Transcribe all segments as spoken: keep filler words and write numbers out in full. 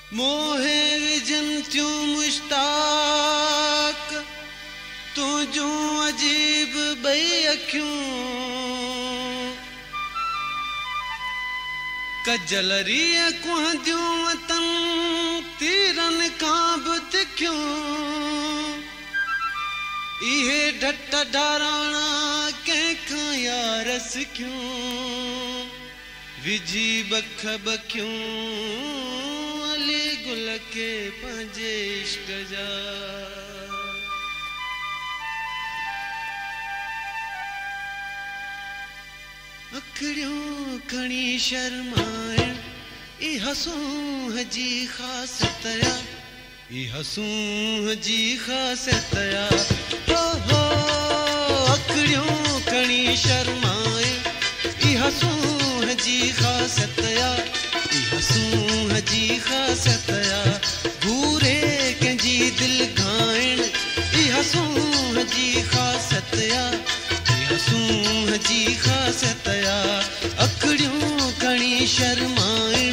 मोहे विजन त्यूं मुश्ताक तुझूं अजीब बई अखियूं कजलरीअ कुहंदियूं वतन तीरन खां बि तिखियूं इहे ढट ढाराणा कंहिंखां यार सिखियूं विझी बख बखियूं अली गुल के पंहिंजे इश्क जा अखड़ियूं खणी शर्माइण ई हसूं जी ख़ासियत या ई हसूं जी ख़ासियत या हो हो अखड़ियूं खणी शर्माइण ई हसूं जी ख़ासियत या ई हसूं जी ख़ासियत या घूरे कंहिंजी दिलि घाइण ई हसूं जी ख़ासियत या हसूं जी ख़ासियत या अखड़ियूं खणी शर्माइण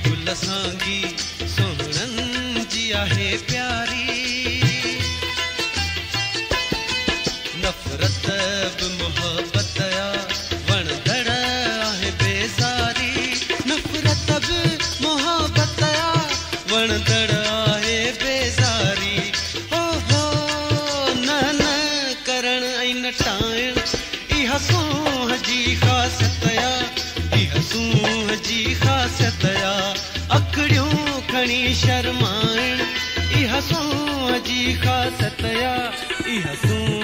सांगी सोहणन जी आहे प्यारी शर्माइण इहा सूंह जी ख़ासियत या इहा सूंह